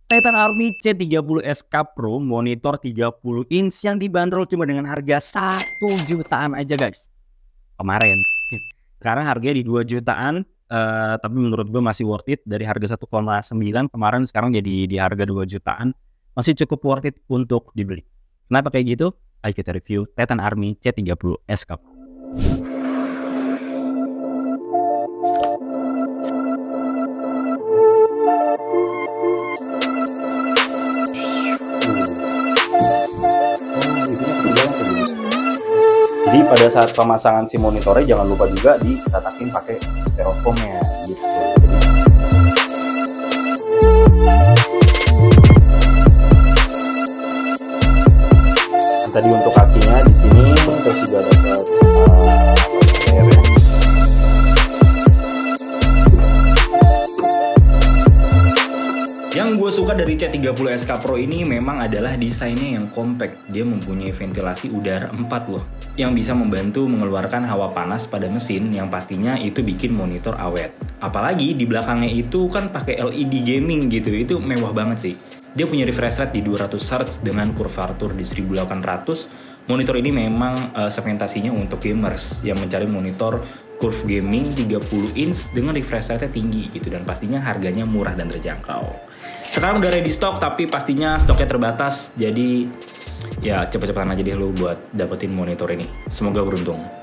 Titan Army C30SK Pro monitor 30 inch yang dibanderol cuma dengan harga 1 jutaan aja guys. Kemarin. Sekarang harganya di 2 jutaan, tapi menurut gue masih worth it. Dari harga 1,9 kemarin sekarang jadi di harga 2 jutaan. Masih cukup worth it untuk dibeli. Kenapa kayak gitu? Ayo kita review Titan Army C30SK Pro. Jadi pada saat pemasangan si monitornya jangan lupa juga ditatakin pakai styrofoamnya gitu. Tadi untuk kakinya di sini terus juga dapat Yang gue suka dari C30SK Pro ini memang adalah desainnya yang compact. Dia mempunyai ventilasi udara 4 loh, yang bisa membantu mengeluarkan hawa panas pada mesin, yang pastinya itu bikin monitor awet. Apalagi di belakangnya itu kan pakai LED gaming gitu, itu mewah banget sih. Dia punya refresh rate di 200Hz dengan kurvatur di 1800. Monitor ini memang segmentasinya untuk gamers yang mencari monitor curve gaming 30 inch dengan refresh rate tinggi gitu, dan pastinya harganya murah dan terjangkau. Sekarang udah ready stock, tapi pastinya stoknya terbatas, jadi ya cepet-cepetan aja deh lu buat dapetin monitor ini. Semoga beruntung.